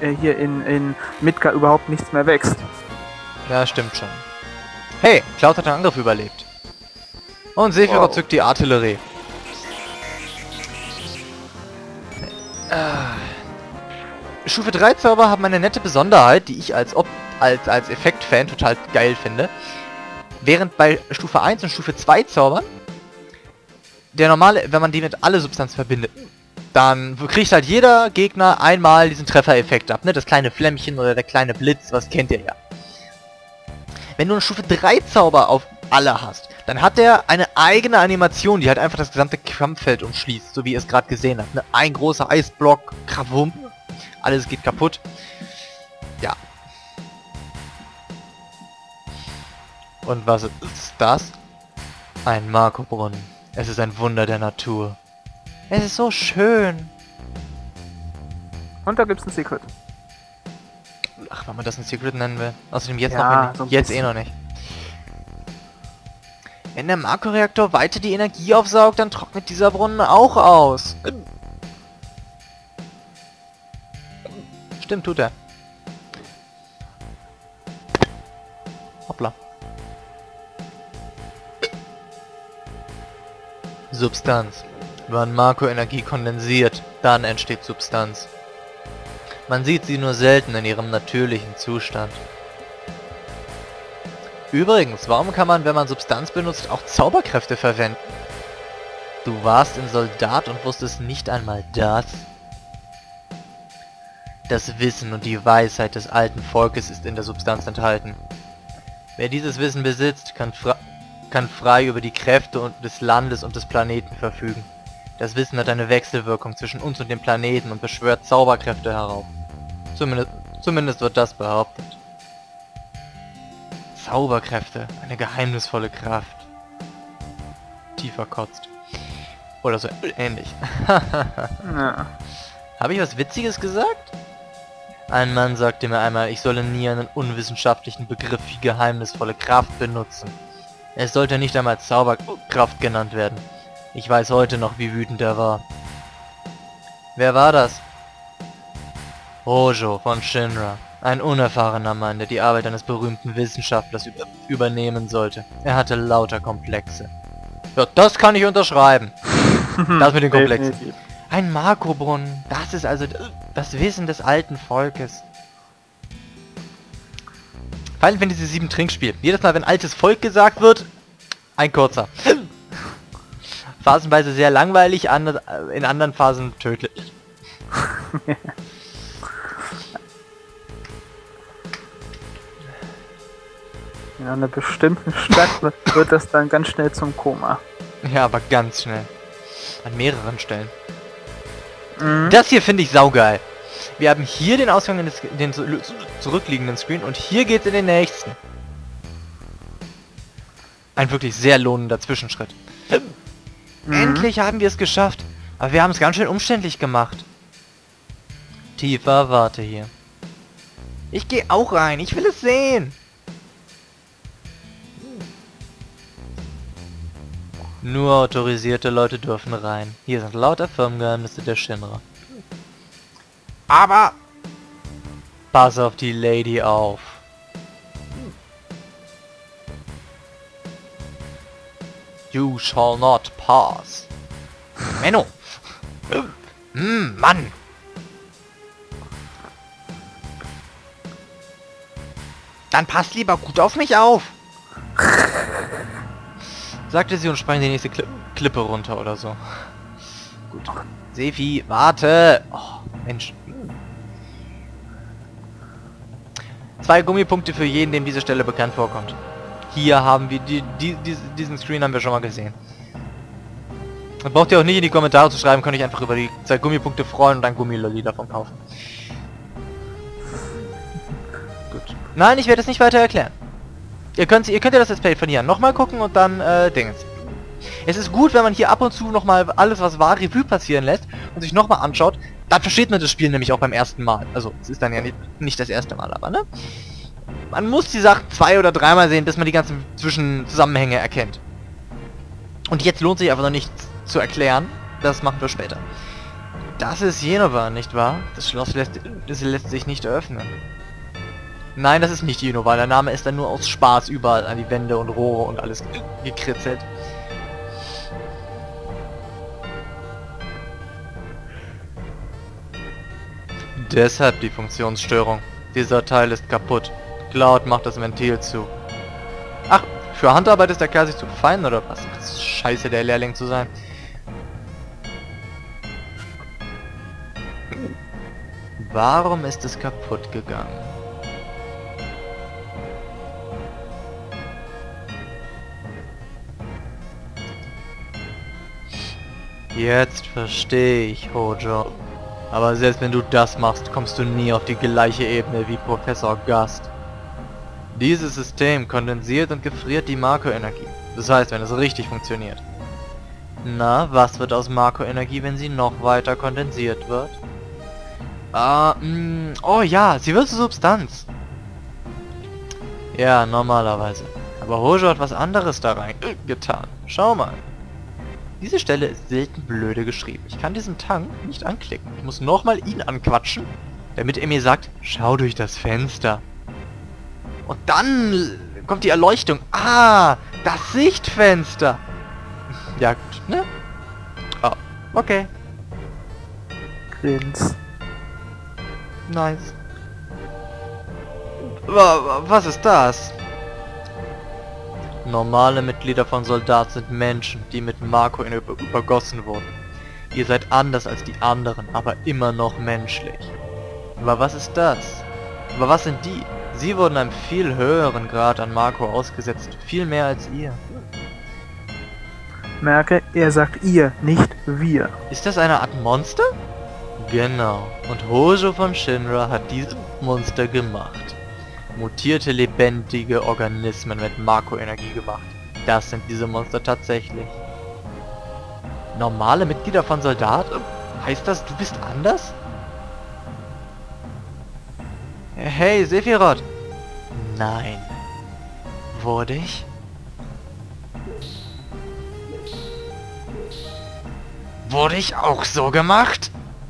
hier in Midgar überhaupt nichts mehr wächst. Ja, stimmt schon. Hey, Cloud hat den Angriff überlebt. Und Sephiroth zückt die Artillerie. Stufe 3 Zauber haben eine nette Besonderheit, die ich als Effekt-Fan total geil finde. Während bei Stufe 1 und Stufe 2 Zaubern, der normale, wenn man die mit alle Substanzen verbindet, dann kriegt halt jeder Gegner einmal diesen Treffereffekt ab, ne? Das kleine Flämmchen oder der kleine Blitz, was kennt ihr ja. Wenn du eine Stufe 3 Zauber auf alle hast, dann hat der eine eigene Animation, die halt einfach das gesamte Kampffeld umschließt, so wie ihr es gerade gesehen habt, ne? Ein großer Eisblock, Krawum, alles geht kaputt. Ja. Und was ist das? Ein Marco-Brunnen. Es ist ein Wunder der Natur. Es ist so schön. Und da gibt's ein Secret. Ach, wenn man das ein Secret nennen will. Außerdem jetzt Ja, noch nicht. so ein Jetzt bisschen. eh noch nicht. Wenn der Marco-Reaktor weiter die Energie aufsaugt, dann trocknet dieser Brunnen auch aus. Stimmt, tut er. Hoppla. Substanz. Wenn Marco-Energie kondensiert, dann entsteht Substanz. Man sieht sie nur selten in ihrem natürlichen Zustand. Übrigens, warum kann man, wenn man Substanz benutzt, auch Zauberkräfte verwenden? Du warst ein Soldat und wusstest nicht einmal das? Das Wissen und die Weisheit des alten Volkes ist in der Substanz enthalten. Wer dieses Wissen besitzt, kann frei über die Kräfte des Landes und des Planeten verfügen. Das Wissen hat eine Wechselwirkung zwischen uns und dem Planeten und beschwört Zauberkräfte herauf. Zumindest wird das behauptet. Zauberkräfte, eine geheimnisvolle Kraft. Tiefer kotzt. Oder so ähnlich. Ja. Habe ich was Witziges gesagt? Ein Mann sagte mir einmal, ich solle nie einen unwissenschaftlichen Begriff wie geheimnisvolle Kraft benutzen. Es sollte nicht einmal Zauberkraft genannt werden. Ich weiß heute noch, wie wütend er war. Wer war das? Hojo von Shinra. Ein unerfahrener Mann, der die Arbeit eines berühmten Wissenschaftlers übernehmen sollte. Er hatte lauter Komplexe. Ja, das kann ich unterschreiben. Das mit den Komplexen. Definitiv. Ein Marco-Brunnen. Das ist also das Wissen des alten Volkes. Final Fantasy 7 Trinkspiel. Jedes Mal, wenn altes Volk gesagt wird, ein kurzer. Phasenweise sehr langweilig, in anderen Phasen tödlich. In einer bestimmten Stadt wird das dann ganz schnell zum Koma. Ja, aber ganz schnell. An mehreren Stellen. Mhm. Das hier finde ich saugeil. Wir haben hier den Ausgang in den zurückliegenden Screen und hier geht's in den nächsten. Ein wirklich sehr lohnender Zwischenschritt. Endlich haben wir es geschafft. Aber wir haben es ganz schön umständlich gemacht. Tiefer, warte hier. Ich gehe auch rein. Ich will es sehen. Nur autorisierte Leute dürfen rein. Hier sind lauter Firmengeheimnisse der Shinra. Aber pass auf die Lady auf. You shall not pass. Menno. Mann. Dann passt lieber gut auf mich auf. Sagte sie und sprang die nächste Klippe runter oder so. Gut. Sephi, warte. Oh, Mensch. 2 Gummipunkte für jeden, dem diese Stelle bekannt vorkommt. Hier haben wir diesen Screen haben wir schon mal gesehen. Man braucht ihr auch nicht in die Kommentare zu schreiben, kann ich einfach über die 2 Gummipunkte freuen und ein Gummilolli davon kaufen. Gut. Nein, ich werde es nicht weiter erklären. Ihr könnt ja das Let's Play von hier an nochmal gucken und dann, Dingens. Es ist gut, wenn man hier ab und zu nochmal alles, was war, Revue passieren lässt und sich nochmal anschaut. Dann versteht man das Spiel nämlich auch beim ersten Mal. Also, es ist dann ja nicht das erste Mal, aber, ne? Man muss die Sachen 2- oder 3-mal sehen, bis man die ganzen Zwischenzusammenhänge erkennt. Und jetzt lohnt sich einfach noch nichts zu erklären. Das machen wir später. Das ist Jenova, nicht wahr? Das Schloss lässt sich nicht öffnen. Nein, das ist nicht Jenova. Der Name ist dann nur aus Spaß überall an die Wände und Rohre und alles gekritzelt. Deshalb die Funktionsstörung. Dieser Teil ist kaputt. Cloud macht das Ventil zu. Ach, für Handarbeit ist der Kerl sich zu fein oder was? Das ist scheiße, der Lehrling zu sein. Warum ist es kaputt gegangen? Jetzt verstehe ich, Hojo. Aber selbst wenn du das machst, kommst du nie auf die gleiche Ebene wie Professor Gast. Dieses System kondensiert und gefriert die Marco-Energie. Das heißt, wenn es richtig funktioniert. Na, was wird aus Marco-Energie, wenn sie noch weiter kondensiert wird? Oh ja, sie wird zur Substanz. Ja, normalerweise. Aber Hojo hat was anderes da rein getan. Schau mal. Diese Stelle ist selten blöde geschrieben. Ich kann diesen Tank nicht anklicken. Ich muss nochmal ihn anquatschen, damit er mir sagt, schau durch das Fenster. Und dann kommt die Erleuchtung. Ah, das Sichtfenster. Ja, gut, ne? Oh, okay. Grins. Nice. Was ist das? Normale Mitglieder von Soldat sind Menschen, die mit Marco übergossen wurden. Ihr seid anders als die anderen, aber immer noch menschlich. Aber was ist das? Aber was sind die? Sie wurden einem viel höheren Grad an Marco ausgesetzt, viel mehr als ihr. Merke, er sagt ihr, nicht wir. Ist das eine Art Monster? Genau. Und Hojo von Shinra hat dieses Monster gemacht. Mutierte lebendige Organismen mit Marco-Energie gemacht. Das sind diese Monster tatsächlich. Normale Mitglieder von Soldat? Heißt das, du bist anders? Hey, Sephiroth! Nein. Wurde ich? Wurde ich auch so gemacht?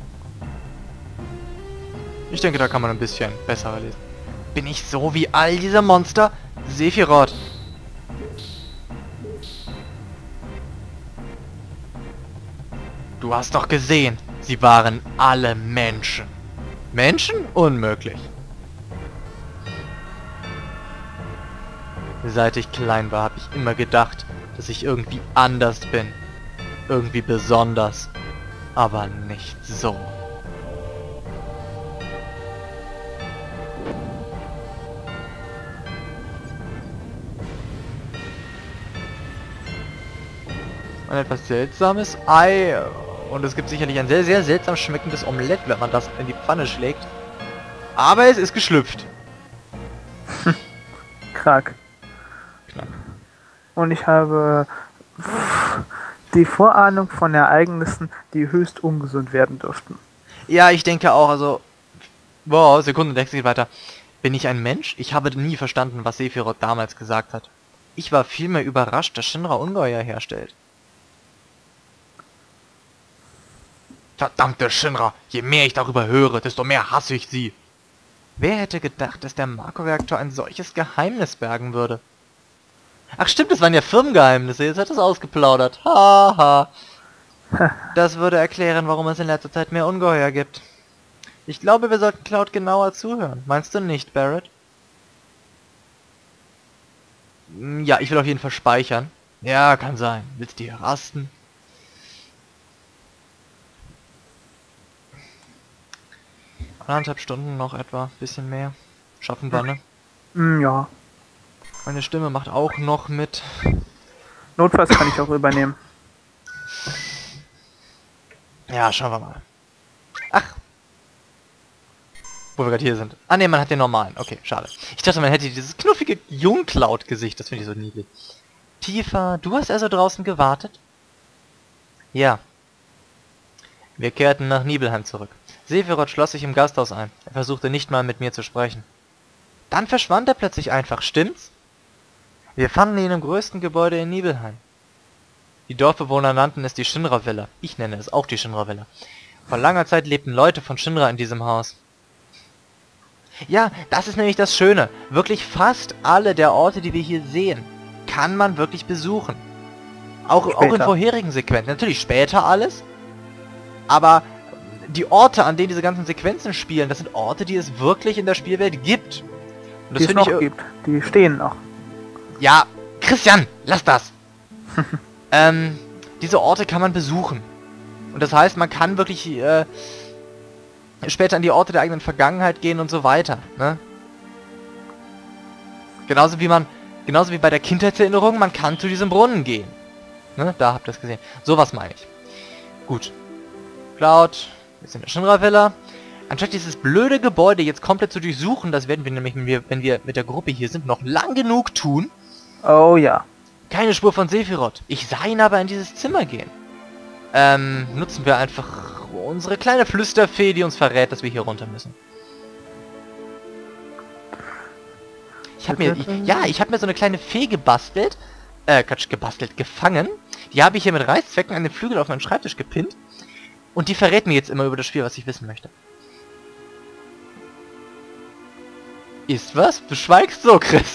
Ich denke, da kann man ein bisschen besser lesen. Bin ich so wie all diese Monster? Sephiroth. Du hast doch gesehen, sie waren alle Menschen. Menschen? Unmöglich. Seit ich klein war, habe ich immer gedacht, dass ich irgendwie anders bin. Irgendwie besonders. Aber nicht so. Ein etwas seltsames Ei. Und es gibt sicherlich ein sehr, sehr seltsam schmeckendes Omelett, wenn man das in die Pfanne schlägt. Aber es ist geschlüpft. Krack. Knapp. Und ich habe die Vorahnung von Ereignissen, die höchst ungesund werden dürften. Ja, ich denke auch, also... Wow, Sekunde, der geht weiter. Bin ich ein Mensch? Ich habe nie verstanden, was Sephiroth damals gesagt hat. Ich war vielmehr überrascht, dass Shinra Ungeheuer herstellt. Verdammte Shinra, je mehr ich darüber höre, desto mehr hasse ich sie. Wer hätte gedacht, dass der Marco-Reaktor ein solches Geheimnis bergen würde? Ach stimmt, das waren ja Firmengeheimnisse, jetzt hat es ausgeplaudert. Haha. Das würde erklären, warum es in letzter Zeit mehr Ungeheuer gibt. Ich glaube, wir sollten Cloud genauer zuhören. Meinst du nicht, Barrett? Ja, ich will auf jeden Fall speichern. Ja, kann sein. Willst du hier rasten? Anderthalb Stunden noch etwa, bisschen mehr. Schaffen wir, ne? Ja. Meine Stimme macht auch noch mit. Notfalls kann ich auch übernehmen. Ja, schauen wir mal. Ach. Wo wir gerade hier sind. Ah ne, man hat den normalen. Okay, schade. Ich dachte, man hätte dieses knuffige Jungcloud-Gesicht. Das finde ich so niedlich. Tifa, du hast also draußen gewartet? Ja. Wir kehrten nach Nibelheim zurück. Sephiroth schloss sich im Gasthaus ein. Er versuchte nicht mal mit mir zu sprechen. Dann verschwand er plötzlich einfach, stimmt's? Wir fanden ihn im größten Gebäude in Nibelheim. Die Dorfbewohner nannten es die Shinra-Villa. Ich nenne es auch die Shinra-Villa. Vor langer Zeit lebten Leute von Shinra in diesem Haus. Ja, das ist nämlich das Schöne. Wirklich fast alle der Orte, die wir hier sehen, kann man wirklich besuchen. Auch in vorherigen Sequenzen. Natürlich später alles. Aber die Orte, an denen diese ganzen Sequenzen spielen, das sind Orte, die es wirklich in der Spielwelt gibt. Und das die es noch gibt. Die stehen noch. Ja, Christian, lass das! Diese Orte kann man besuchen. Und das heißt, man kann wirklich später an die Orte der eigenen Vergangenheit gehen und so weiter. Ne? Genauso wie bei der Kindheitserinnerung, man kann zu diesem Brunnen gehen. Ne? Da habt ihr es gesehen. Sowas meine ich. Gut. Cloud, wir sind in der Shinra Villa. Anstatt dieses blöde Gebäude jetzt komplett zu durchsuchen, das werden wir nämlich, wenn wir mit der Gruppe hier sind, noch lang genug tun. Oh ja. Keine Spur von Sephiroth. Ich sah ihn aber in dieses Zimmer gehen. Nutzen wir einfach unsere kleine Flüsterfee, die uns verrät, dass wir hier runter müssen. Ich habe mir so eine kleine Fee gebastelt. Gefangen. Die habe ich hier mit Reißzwecken an den Flügel auf meinen Schreibtisch gepinnt. Und die verrät mir jetzt immer über das Spiel, was ich wissen möchte. Ist was? Du schweigst so, Chris.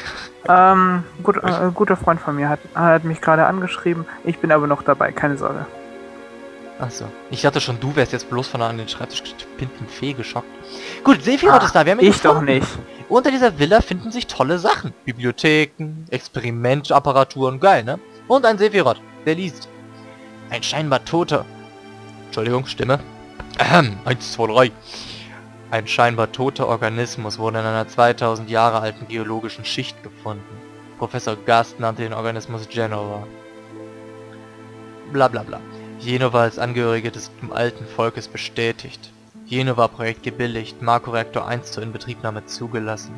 Guter Freund von mir hat mich gerade angeschrieben. Ich bin aber noch dabei, keine Sorge. Achso. Ich dachte schon, du wärst jetzt bloß von einer an den Schreibtisch gepinnten Fee geschockt. Gut, Sephiroth ist da. Wir haben ihn gefunden. Doch nicht. Unter dieser Villa finden sich tolle Sachen. Bibliotheken, Experimentapparaturen, geil, ne? Und ein Sephiroth, der liest. Ein scheinbar toter... Entschuldigung, Stimme. 1, 2, 3. Ein scheinbar toter Organismus wurde in einer 2000 Jahre alten geologischen Schicht gefunden. Professor Gast nannte den Organismus Jenova. Bla bla bla. Jenova als Angehörige des alten Volkes bestätigt. Jenova-Projekt gebilligt. Makroreaktor 1 zur Inbetriebnahme zugelassen.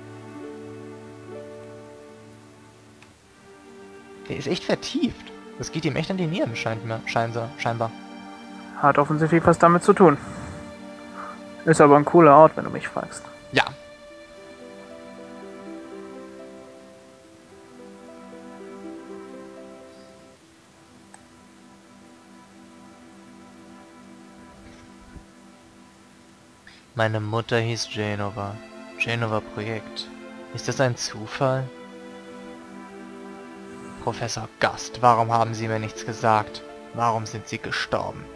Der ist echt vertieft. Das geht ihm echt an die Nieren, scheinbar. Hat offensichtlich was damit zu tun. Ist aber ein cooler Ort, wenn du mich fragst. Ja. Meine Mutter hieß Jenova. Jenova-Projekt. Ist das ein Zufall? Professor Gast, warum haben Sie mir nichts gesagt? Warum sind Sie gestorben?